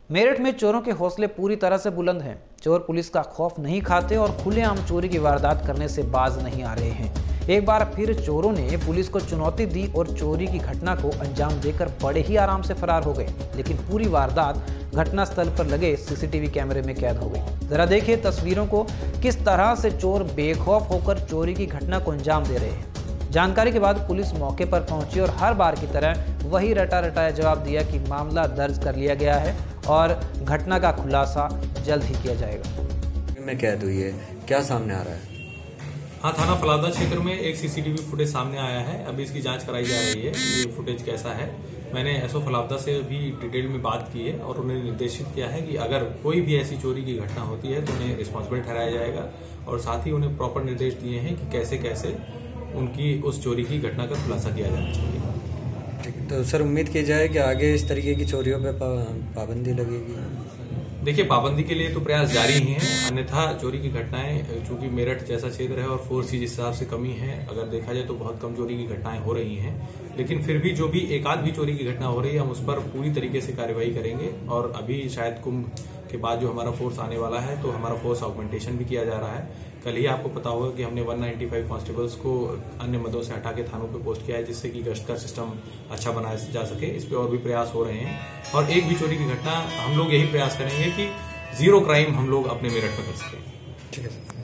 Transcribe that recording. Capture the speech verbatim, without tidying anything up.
मेरठ में चोरों के हौसले पूरी तरह से बुलंद हैं। चोर पुलिस का खौफ नहीं खाते और खुलेआम चोरी की वारदात करने से बाज नहीं आ रहे हैं। एक बार फिर चोरों ने पुलिस को चुनौती दी और चोरी की घटना को अंजाम देकर बड़े ही आराम से फरार हो गए, लेकिन पूरी वारदात घटनास्थल पर लगे सीसीटीवी कैमरे में कैद हो गई। जरा देखिए तस्वीरों को, किस तरह से चोर बेखौफ होकर चोरी की घटना को अंजाम दे रहे हैं। जानकारी के बाद पुलिस मौके पर पहुंची और हर बार की तरह वही रटा रटाया जवाब दिया कि मामला दर्ज कर लिया गया है और घटना का खुलासा जल्द ही किया जाएगा। में कैद हुई है, क्या सामने आ रहा है? हाँ, थाना फलादा क्षेत्र में एक सीसीटीवी फुटेज सामने आया है। अभी इसकी जांच कराई जा रही है, ये फुटेज कैसा है। मैंने एसओ फलादा से भी डिटेल में बात की है और उन्हें निर्देशित किया है कि अगर कोई भी ऐसी चोरी की घटना होती है तो उन्हें रिस्पॉन्सिबल ठहराया जाएगा और साथ ही उन्हें प्रॉपर निर्देश दिए हैं कि कैसे कैसे उनकी उस चोरी की घटना का खुलासा किया जाना चाहिए। ठीक, तो सर उम्मीद की जाए कि आगे इस तरीके की चोरियों पर पाबंदी लगेगी? देखिए, पाबंदी के लिए तो प्रयास जारी ही हैं, अन्यथा चोरी की घटनाएं, चूंकि मेरठ जैसा क्षेत्र है और फोर्स की जिस हिसाब से कमी है, अगर देखा जाए तो बहुत कम चोरी की घटनाएं हो रही हैं। लेकिन फिर भी जो भी एकाध भी चोरी की घटना हो रही है, हम उस पर पूरी तरीके से कार्रवाई करेंगे और अभी शायद कुंभ के बाद जो हमारा फोर्स आने वाला है तो हमारा फोर्स ऑगमेंटेशन भी किया जा रहा है। कल ही आपको पता होगा कि हमने एक सौ पचानवे कांस्टेबल्स को अन्य मदों से हटा के थानों पे पोस्ट किया है, जिससे कि गश्त का सिस्टम अच्छा बनाया जा सके। इस पे और भी प्रयास हो रहे हैं और एक भी चोरी की घटना हम लोग यही प्रयास करेंगे कि जीरो क्राइम हम लोग अपने मेरठ में कर सकें। ठीक है।